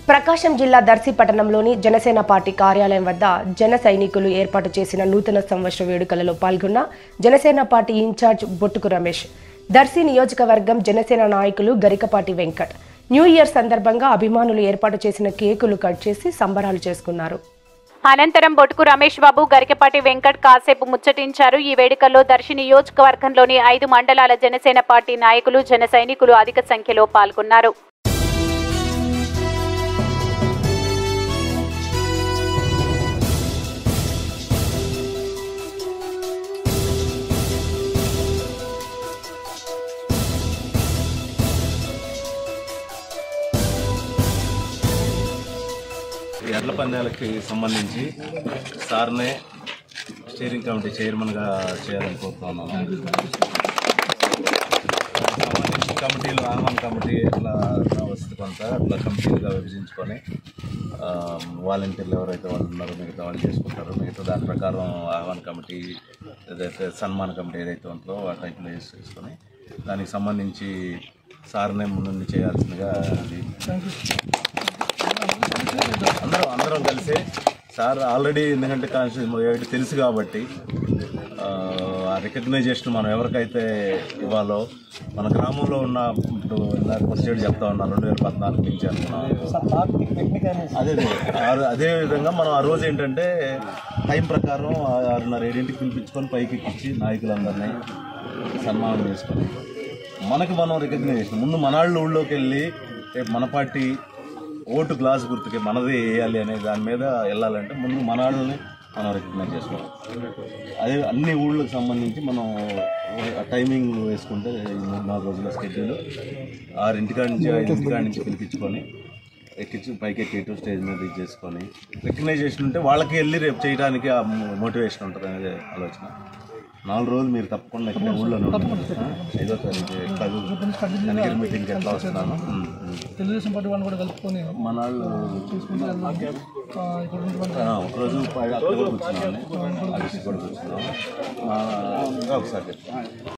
ప్రకాశం జిల్లా దర్శి పట్టణంలోని జనసేన పార్టీ కార్యాలయం వద్ద జన సైనికులు ఏర్పాటు చేసిన నూతన సంవత్సర వేడుకలలో పాల్గొన్న జనసేన పార్టీ ఇన్ఛార్జ్ బొట్టుకు రమేష్, దర్శి నియోజకవర్గం జనసేన నాయకులు గరికపాటి వెంకట్ న్యూ ఇయర్ సందర్భంగా అభిమానులు ఏర్పాటు చేసిన కేకులు కట్ చేసి సంబరాలు చేసుకున్నారు. అనంతరం బొట్టుకు రమేష్ బాబు, గరికపాటి వెంకట్ కాసేపు ముచ్చటించారు. ఈ వేడుకల్లో దర్శి నియోజకవర్గంలోని 5 మండలాల జనసేన పార్టీ నాయకులు, జన సైనికులు అధిక సంఖ్యలో పాల్గొన్నారు. ఎడ్ల పందాలకి సంబంధించి సార్నే స్టీరింగ్ కమిటీ చైర్మన్గా చేయాలని కోరుతున్నాను. సంబంధించిన కమిటీలు ఆహ్వాన కమిటీ ఇట్లా వస్తుంది, కొంత అట్లా కమిటీలుగా విభజించుకొని వాలంటీర్లు ఎవరైతే వాళ్ళు ఉన్నారో మిగతా వాళ్ళు చేసుకుంటారు. మిగతా దాని ప్రకారం ఆహ్వాన కమిటీ ఏదైతే సన్మాన కమిటీ ఏదైతే ఉంటుందో ఆ టైప్లో చేసుకొని దానికి సంబంధించి సార్నే ముందుండి చేయాల్సిందిగా అందరం కలిసి సార్ ఆల్రెడీ ఎందుకంటే కాన్స్టిట్యూషన్ తెలుసు కాబట్టి ఆ రికగ్నైజేషన్ మనం ఎవరికైతే ఇవ్వాలో మన గ్రామంలో ఉన్న ఫస్ట్ ఎయిడ్ చెప్తా ఉన్నాను 2014 నుంచి అనుకున్నాం. అదే విధంగా మనం ఆ రోజు ఏంటంటే టైం ప్రకారం 6:30-7ంటికి పిలిపించుకొని పైకి ఎక్కించి నాయకులందరినీ సన్మానం చేసుకొని మనకి మనం రికగ్నైజేషన్ ముందు మనాళ్ళు ఊళ్ళోకి వెళ్ళి రేపు మన పార్టీ ఓటు గ్లాస్ గుర్తుకి మనదే వేయాలి అనే దాని మీద వెళ్ళాలంటే ముందు మనల్ని మనం రికగ్నైజ్ చేసుకోవాలి. అదే అన్ని ఊళ్ళకి సంబంధించి మనం టైమింగ్ వేసుకుంటే 3-4 రోజుల స్కెడ్యూల్ 6 నుంచి 5 నుంచి పిలిపించుకొని ఎక్కించి పైకి ఎక్కేటు స్టేజ్ మీద ఇది చేసుకొని రికగ్నైజేషన్ ఉంటే వాళ్ళకి వెళ్ళి రేపు చేయడానికి ఆ మోటివేషన్ ఉంటుంది అనేది ఆలోచన. 4 రోజులు మీరు తప్పకుండా ఇక్కడ ఊళ్ళోనే ఉంటారు. 5వ తారీఖు మీటింగ్కి ఎట్లా వస్తున్నాను తెలుగుదేశం పార్టీ వాళ్ళు కూడా కలుపుకొని మన వాళ్ళు ఒకరోజు అక్కడ కూడా కూర్చున్నాను, కూడా కూర్చున్నాను. ఒకసారి